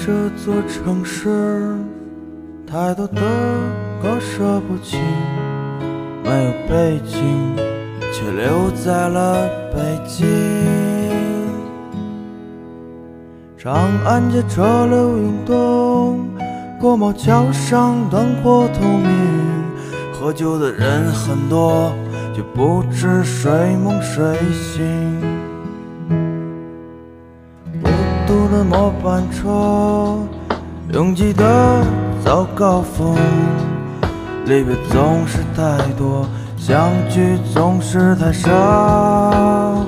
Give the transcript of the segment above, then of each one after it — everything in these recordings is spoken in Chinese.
这座城市，太多的割舍不清，没有北京，却留在了北京。长安街车流涌动，过猫桥上灯火通明，喝酒的人很多，却不知谁梦谁醒。孤独的末班车，拥挤的早高峰，离别总是太多，相聚总是太少。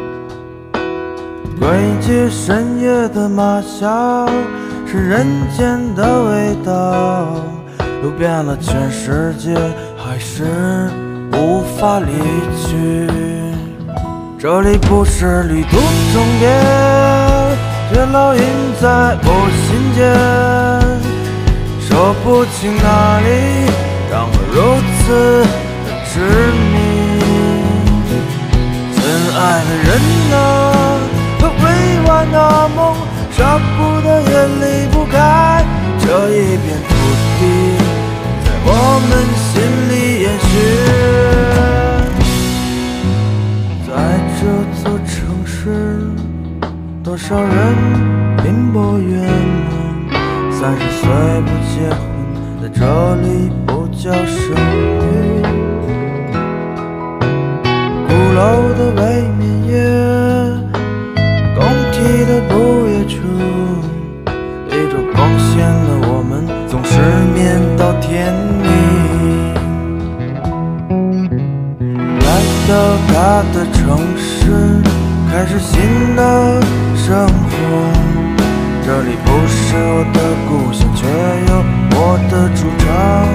归街深夜的马啸，是人间的味道，游遍了全世界，还是无法离去。这里不是旅途终点，却烙印在我心间，说不清哪里让我如此的痴迷。亲爱的人啊，和未完的梦，舍不得也离不开这一片土地，在我们心里延续。在这座城市，多少人拼搏圆满，30岁不结婚，在这里不叫生育。鼓楼的卫冕夜，工体的不夜城，一着光线的我们总失眠到天明。来到他的城市，开始新的生活，这里不是我的故乡，却有我的主场。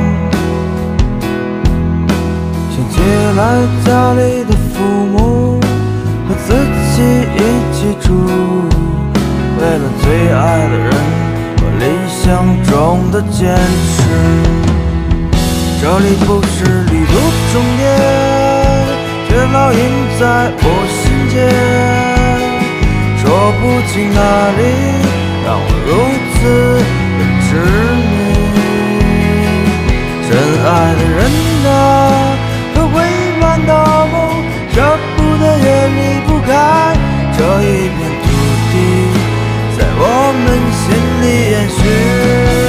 想起来家里的父母和自己一起住，为了最爱的人和理想中的坚持。这里不是旅途终点，却烙印在我心间。说不清哪里让我如此的痴迷。深爱的人啊，和未完的梦，舍不得也离不开这一片土地，在我们心里延续。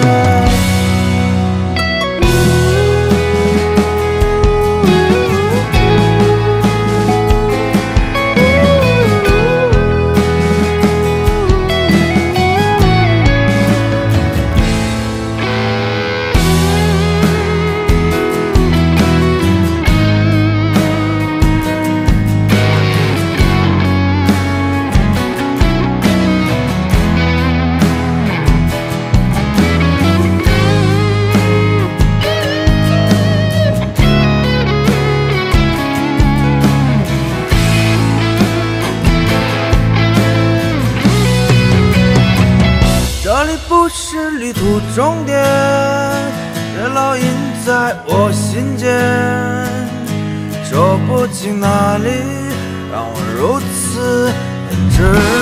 这里不是旅途终点，却烙印在我心间。说不清哪里让我如此的痴迷。